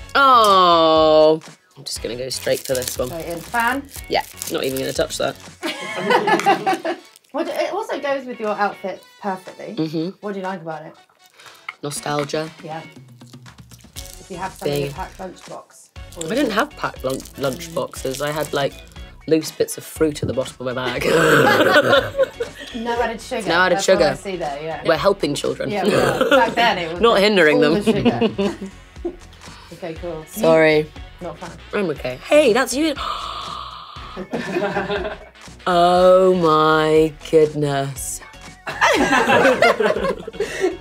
Oh, I'm just going to go straight for this one. Straight in. Fan? Yeah, not even going to touch that. Well, it also goes with your outfit perfectly. What do you like about it? Nostalgia. Yeah. If you have some in your packed lunchbox. I didn't have packed lunch boxes. I had like loose bits of fruit at the bottom of my bag. No added sugar. No added That's sugar. What I see there, yeah. We're helping children. Yeah, we are. Back then it was not hindering all them. The sugar. Okay, cool. Sorry. Not fun. I'm okay. Hey, that's you. Oh my goodness.